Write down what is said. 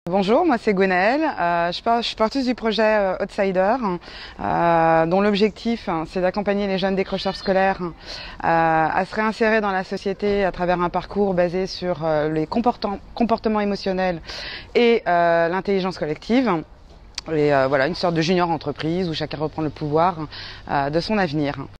Bonjour, moi c'est Gwenaëlle, je suis porteuse du projet Outsider, dont l'objectif c'est d'accompagner les jeunes décrocheurs scolaires à se réinsérer dans la société à travers un parcours basé sur les comportements émotionnels et l'intelligence collective. Et voilà, une sorte de junior entreprise où chacun reprend le pouvoir de son avenir.